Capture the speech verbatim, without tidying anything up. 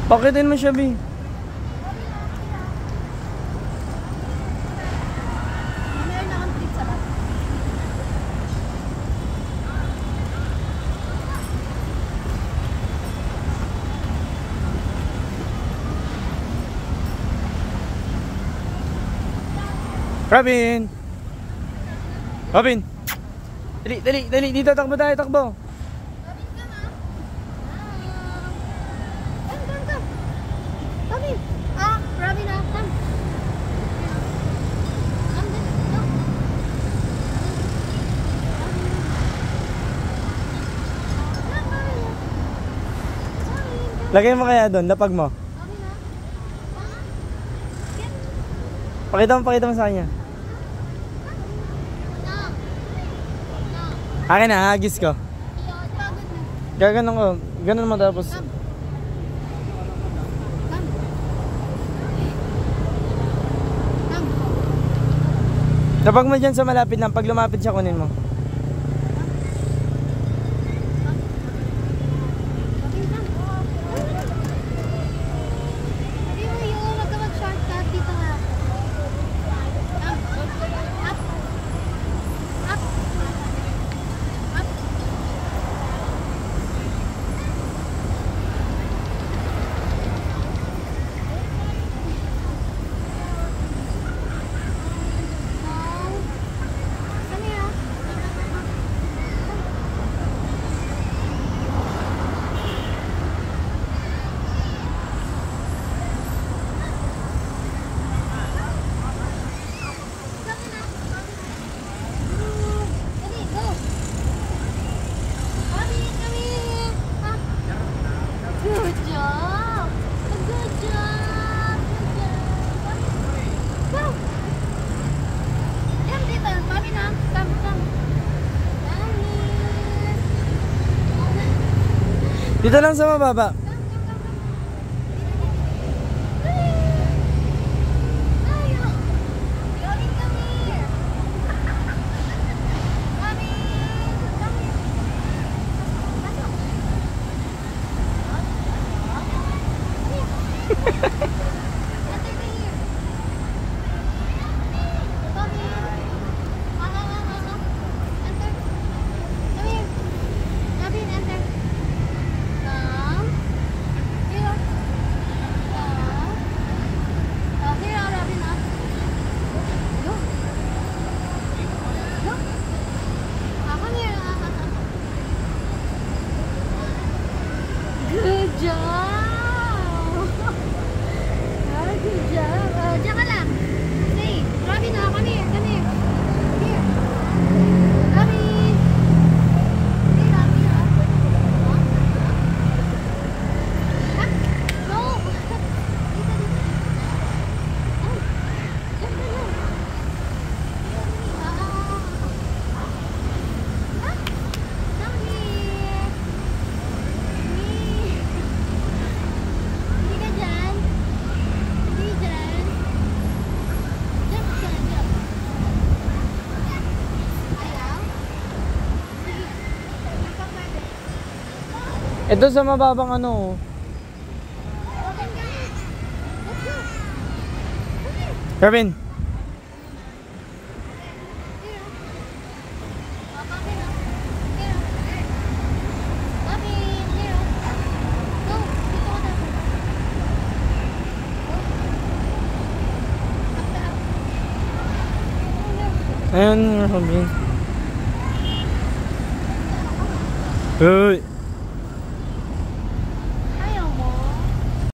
Pakitin mo siya, B. Robin! Robin! Dali, dali, dali! Dito, takbo tayo, takbo! Robin ka ma? Ah... Come, come, come! Robin! Ah, Robin ah, come! Come, come, come! Lagay mo kaya doon, lapag mo. Robin ah! Pakita mo, pakita mo sa kanya. Akin na, hagis ko. Gaganon ko. Ganon mo tapos. Lapag mo dyan sa malapit lang. Pag lumapit siya, kunin mo. Good job! Good job! Good job! Go! Come dito. Mami na. Come, come. Mami. Dito lang sa mababa. Good job! Ah, good job. Uh, diyan ka lang. Say, Robin, ah, come here, come here. Here. Robin. Hey, Robin, ah. Ah, no. Dito, dito. Ay, diyan ka lang. Ah, ah, ah. Come here. Hindi ka dyan. Hindi dyan. Jump ka, jump. Ayaw? Sige. Magpapwede. Ito sa mababang ano. Open ka. Let's go. Come here. Robin! Here. Oh, Robin, oh. Here. Robin, here. Go. Dito ka dapat. Go. Up ka, up. Oh, no. Ayun, Robin. Uy!